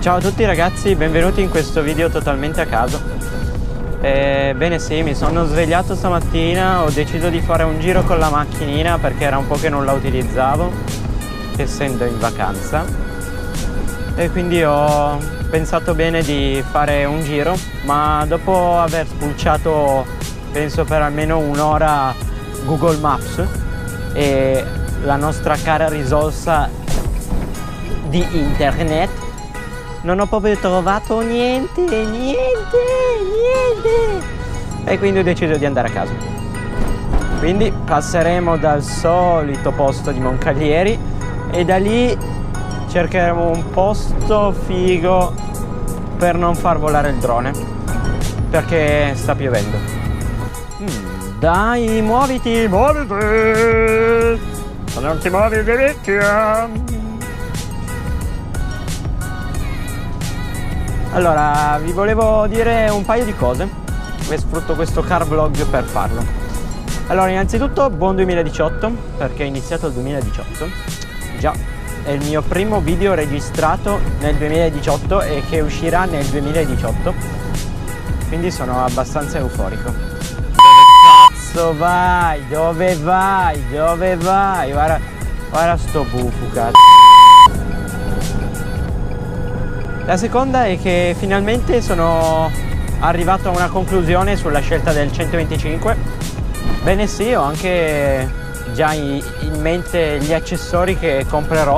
Ciao a tutti ragazzi, benvenuti in questo video totalmente a caso. Bene sì, mi sono svegliato stamattina, ho deciso di fare un giro con la macchinina perché era un po' che non la utilizzavo, essendo in vacanza, e quindi ho pensato bene di fare un giro, ma dopo aver spulciato penso per almeno un'ora Google Maps e la nostra cara risorsa di internet, non ho proprio trovato niente, e quindi ho deciso di andare a casa. Quindi passeremo dal solito posto di Moncalieri e da lì cercheremo un posto figo per non far volare il drone, perché sta piovendo. Dai, muoviti, muoviti! Se non ti muovi di vecchia! Allora, vi volevo dire un paio di cose e sfrutto questo car vlog per farlo. Allora, innanzitutto buon 2018, perché è iniziato il 2018. Già, è il mio primo video registrato nel 2018 e che uscirà nel 2018. Quindi sono abbastanza euforico. Dove cazzo vai? Dove vai? Dove vai? Guarda sto bufu, cazzo. La seconda è che finalmente sono arrivato a una conclusione sulla scelta del 125. Bene sì, ho anche già in mente gli accessori che comprerò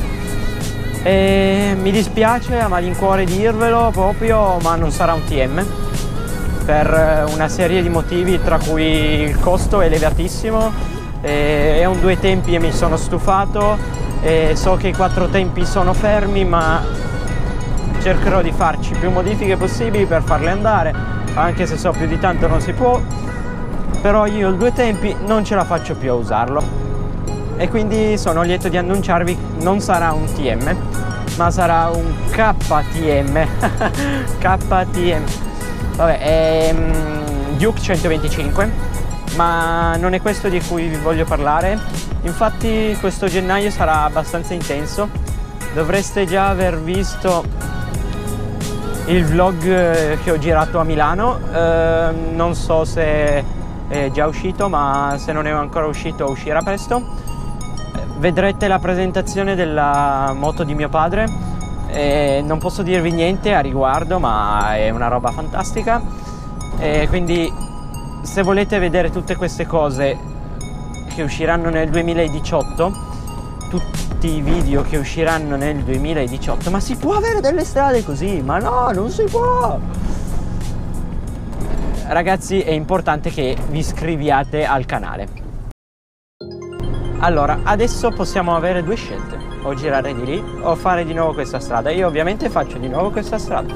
e mi dispiace a malincuore dirvelo proprio, ma non sarà un TM per una serie di motivi, tra cui il costo è elevatissimo, è un 2 tempi e mi sono stufato, e so che i 4 tempi sono fermi, ma cercherò di farci più modifiche possibili per farle andare, anche se so più di tanto non si può. Però io il 2 tempi non ce la faccio più a usarlo e quindi sono lieto di annunciarvi, non sarà un TM ma sarà un KTM. KTM, vabbè, è Duke 125, ma non è questo di cui vi voglio parlare. Infatti questo gennaio sarà abbastanza intenso, dovreste già aver visto il vlog che ho girato a Milano, non so se è già uscito, ma se non è ancora uscito uscirà presto. Vedrete la presentazione della moto di mio padre, non posso dirvi niente a riguardo, ma è una roba fantastica, quindi se volete vedere tutte queste cose che usciranno nel 2018, tutti i video che usciranno nel 2018, ma si può avere delle strade così? Ma no, non si può! Ragazzi, è importante che vi iscriviate al canale. Allora, adesso possiamo avere 2 scelte: o girare di lì o fare di nuovo questa strada. Io ovviamente faccio di nuovo questa strada.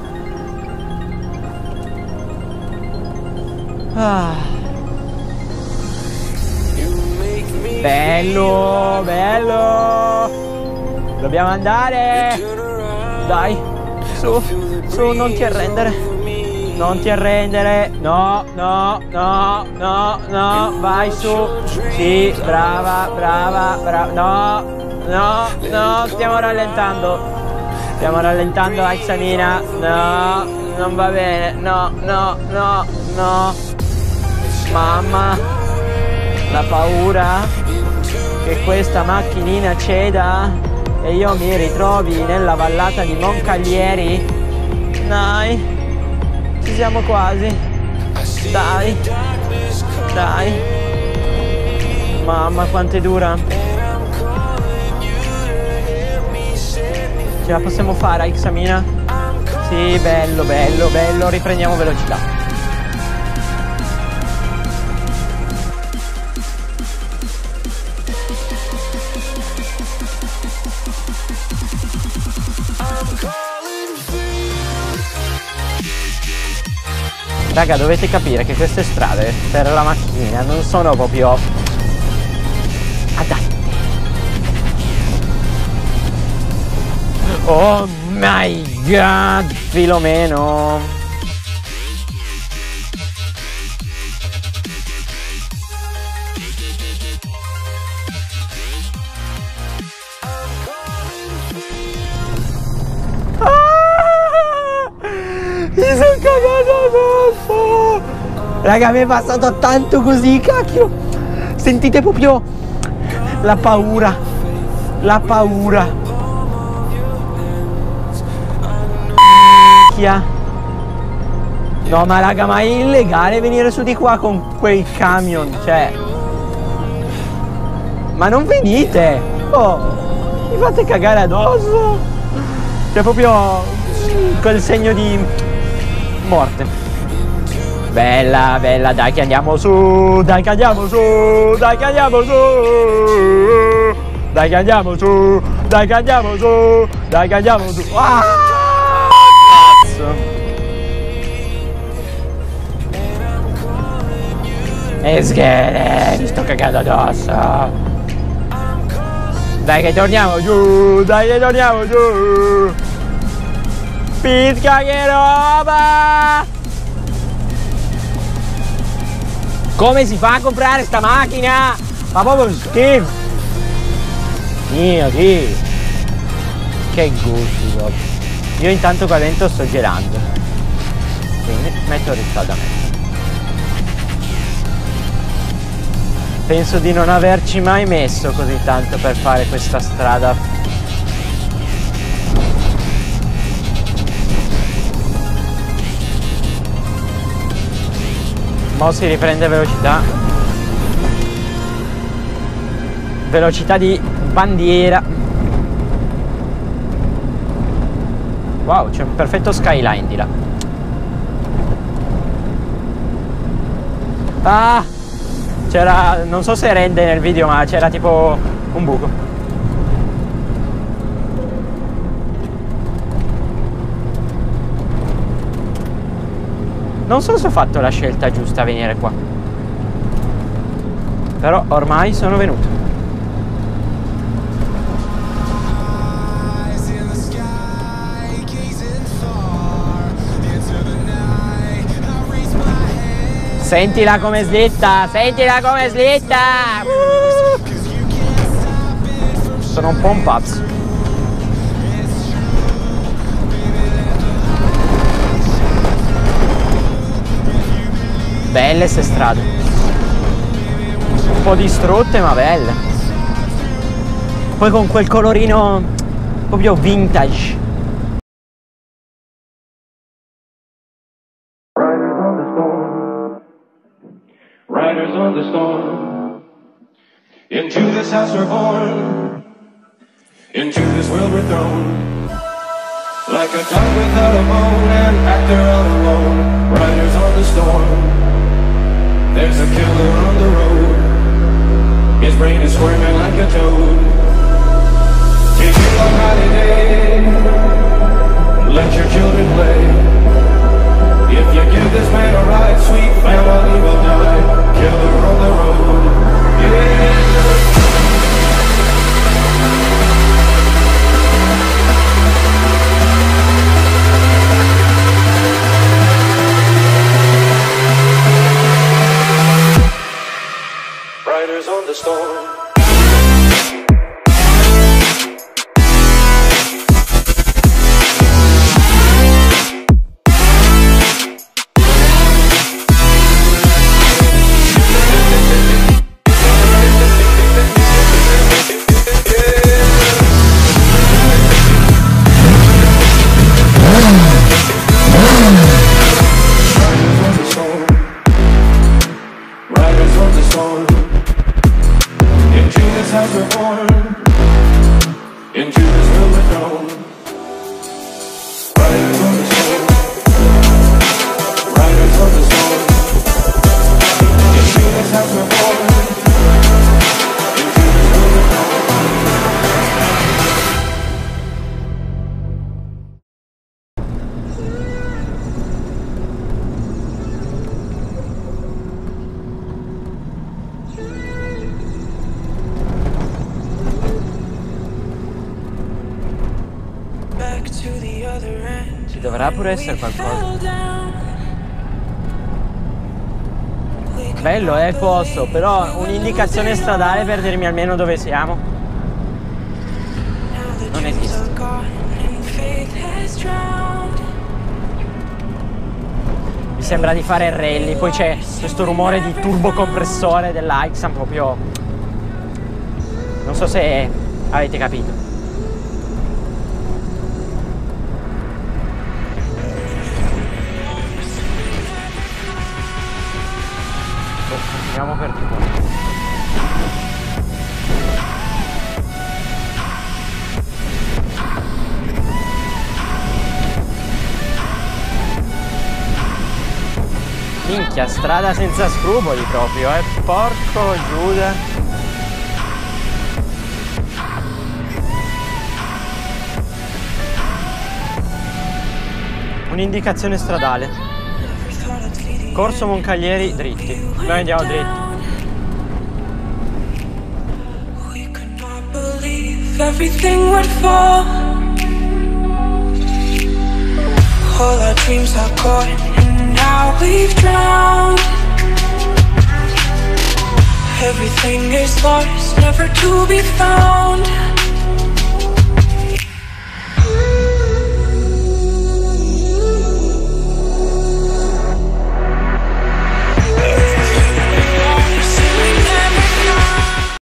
Bello, bello! Dobbiamo andare! Dai, su, su, non ti arrendere! Non ti arrendere! No, no, no, no, no! Vai su! Sì, brava, brava, brava! No, no, no! Stiamo rallentando! Stiamo rallentando, Axamina! No, non va bene! No, no, no, no! Mamma! La paura che questa macchinina ceda e io mi ritrovi nella vallata di Moncalieri. Dai, ci siamo quasi. Dai, dai. Mamma quanto è dura. Ce la possiamo fare, Xamina? Sì, bello, bello, bello. Riprendiamo velocità. Raga, dovete capire che queste strade per la macchina non sono proprio adatte. Oh my god, Filomeno! Ah! Raga, mi è passato tanto così, cacchio. Sentite proprio la paura. La paura. No, ma raga, ma è illegale venire su di qua con quei camion, cioè. Ma non venite! Oh, mi fate cagare addosso! C'è proprio quel segno di morte. Bella, bella, dai che andiamo su! Dai che andiamo su! Dai che andiamo su! Dai che andiamo su! Dai che andiamo su! Dai che andiamo su! Ah! Cazzo! E mi sto cagando addosso! Dai che torniamo giù, dai che torniamo giù. Pizca che roba! Come si fa a comprare sta macchina? Ma proprio schifo. Mio Dio. Che gusti proprio. Io intanto qua dentro sto gelando. Quindi metto il riscaldamento. Penso di non averci mai messo così tanto per fare questa strada. Mo si riprende velocità. Velocità di bandiera. Wow, c'è un perfetto skyline di là. Ah! C'era, non so se rende nel video, ma c'era tipo un buco. Non so se ho fatto la scelta giusta a venire qua. Però ormai sono venuto. Sentila come slitta, sentila come slitta! Sono un po' un pazzo. Belle ste strade. Un po' distrutte ma belle. Poi con quel colorino proprio vintage. Riders on the storm. Into this house we're born. Into this world we're thrown. Like a dog without a bone, an actor all alone. Riders on the storm. There's a killer on the road. His brain is squirming like a toad. Take you on holiday. Let your children play. If you give this man a ride, sweet family will die. Killer on the road, yeah. Riders on the storm. Ci dovrà pure essere qualcosa. Bello è il posto, però un'indicazione stradale per dirmi almeno dove siamo non esiste. Mi mi sembra di fare il rally. Poi c'è questo rumore di turbocompressore dell'Aixam, proprio non so se avete capito. Andiamo per tutto. Minchia, strada senza scrupoli proprio, porco Giuda. Un'indicazione stradale. Corso Moncaglieri dritti. Noi andiamo dritti. Everything would fall. All our dreams are gone and now we've drowned. Everything is lost, never to be found.